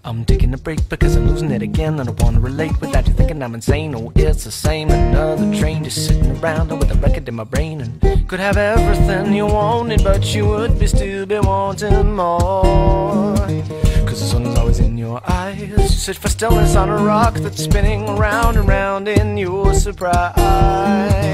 I'm taking a break because I'm losing it again. I don't wanna relate without you thinking I'm insane. Oh, it's the same, another train just sitting around with a record in my brain. And could have everything you wanted, but you would still be wanting more. Cause the sun is always in your eyes. You search for stillness on a rock that's spinning round and round in your surprise.